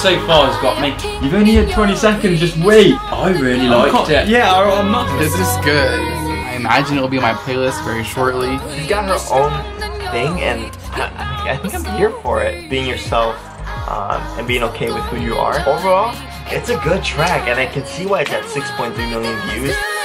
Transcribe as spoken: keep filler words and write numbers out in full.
so far has got me. You've only had twenty seconds, just wait. I really liked it. Yeah, I, I'm not. This is good. I imagine it'll be on my playlist very shortly. She's got her own thing, and I, I think I'm here for it. Being yourself um, and being okay with who you are. Overall, it's a good track, and I can see why it's at six point three million views.